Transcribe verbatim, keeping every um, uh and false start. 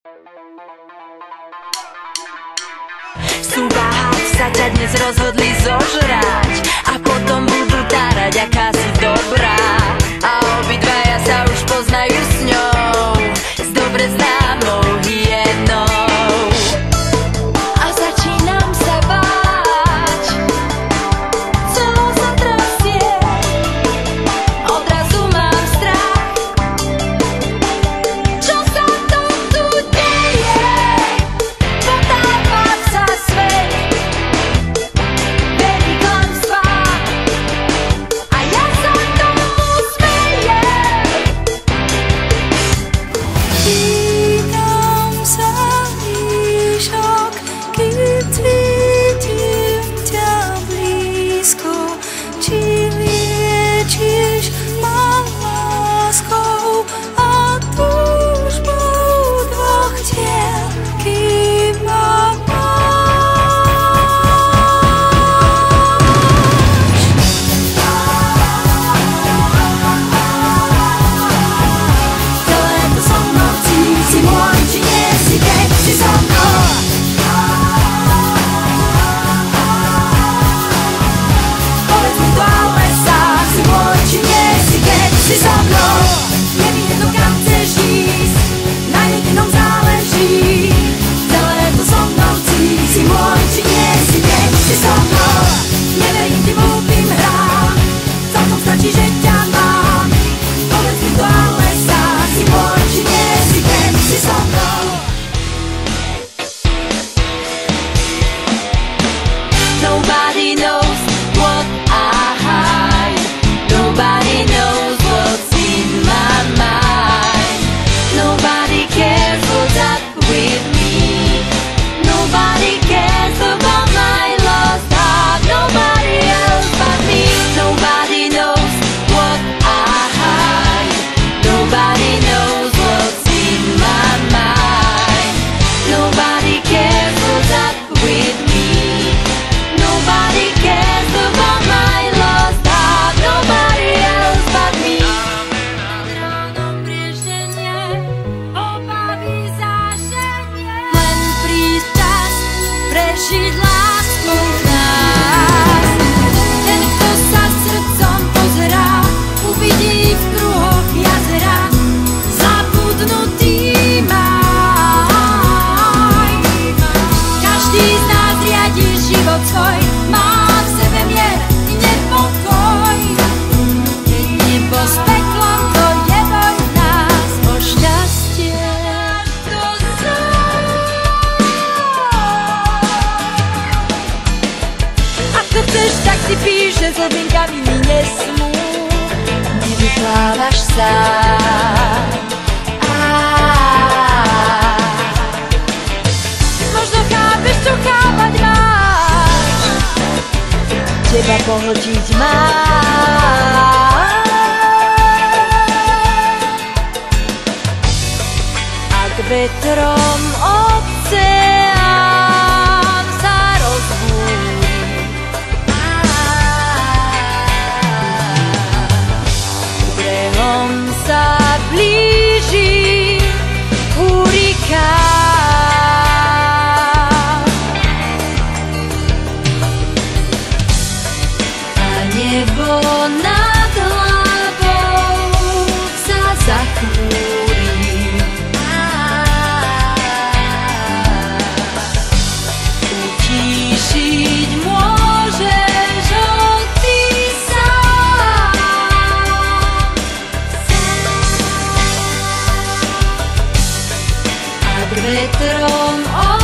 V súvahách sa ťa dnes rozhodli zožrať a potom budú tárať, aká si dobrá. A obidvaja sa už poznajú s ňou, s dobre známou hyenou. A začínam sa báť, celo sa trasie, odrazu mám strach. Čo sa to tu deje? Potápa sa svet, verí klamstvá a ja sa tomu smejem. Pýtam sa výšok, kým cítim ťa blízko, či liečiš ma láskou a túžbou dvoch tiel, kým ma celé to so mnou chci, si môj, či nie si, keď si so mnou. Povedz mi to, ale sám, si môj, či nie si, keď si so mnou. Neviem jedno, kam chceš ísť, na jedinom záleží. Celé to so mnou chci, si môj, či nie si, keď si so mnou. Neverím tým hlúpým hrám, celkom stačí, že ťa mám. Povedz mi to, ale sám, si môj, či nie si, keď si so mnou. Nobody knows what I hide. Nobody knows what's in my mind. Nobody cares what's up with me. Nobody cares about my lost heart. Nobody else but me. Nobody knows what I hide. Nobody knows what's in my mind. Nobody cares what's up with me. Nobody cares about my lost heart. Nobody else but me. Ránom brieždenie, obavy záženie, Len prísť čas prežiť lásku v nás. ten, kto sa srdcom pozerá, uvidí v kruhoch jazera zabudnutý máj. Každý z nás riadi život svoj, má v sebe mier i nepokoj. Keď nebo s peklom, to je boj v nás o šťastie. Ako chceš, tak si píš, že s hlbinkami mi nesmú. Nevyplávaš sám. Možno chápeš, čo chápať máš. Teba pohltiť mám. Ak vetrom oceán sa rozbúri, k brehom sa blíži hurikán a nebo nad hlavou sa zachmúri. Utíšiť môžeš ho ty sám. Ak vetrom